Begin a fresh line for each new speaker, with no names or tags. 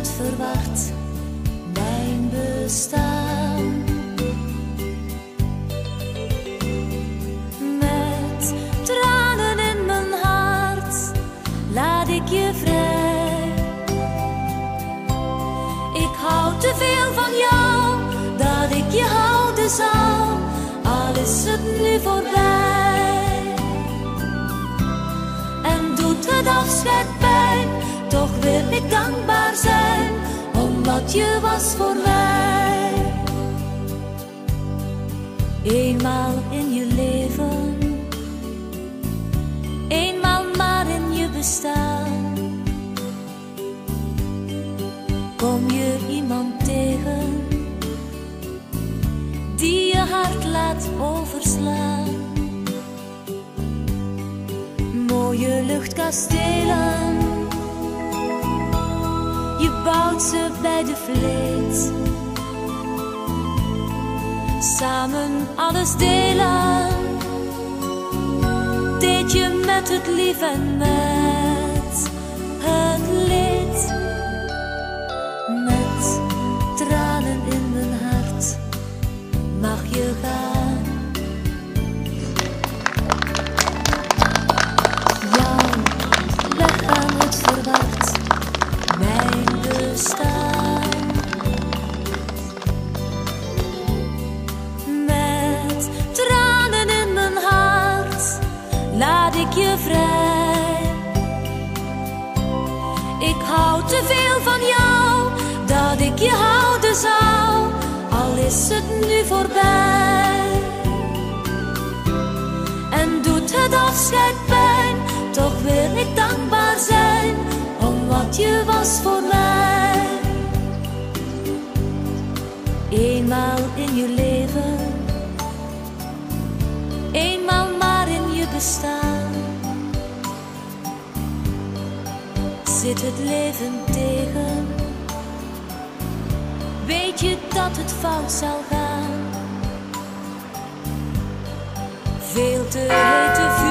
het verward, mijn bestaan. Met tranen in mijn hart laat ik je vrij. Ik hou te veel van jou, dat ik je houden zal, al is het nu voorbij. En doet het afscheid pijn, toch wil ik dankbaar zijn, omdat je was voor mij. Eenmaal in je leven, eenmaal maar in je bestaan, kom je iemand tegen die je hart laat overslaan. Mooie luchtkastelen, je bouwt ze bij de vleet. Samen alles delen, deed je met het lief en met het leed. Met tranen in mijn hart mag je gaan. Jouw weggaan het verward, mijn bestaan. Met tranen in mijn hart laat ik je vrij. Ik hou te veel van jou, dat ik je houden zal, al is het nu voorbij. En doet het afscheid pijn, toch wil ik dankbaar zijn, omdat je was voor mij. Eenmaal in je leven, eenmaal maar in je bestaan. Zit het leven tegen, weet je dat het fout zal gaan. Veel te hete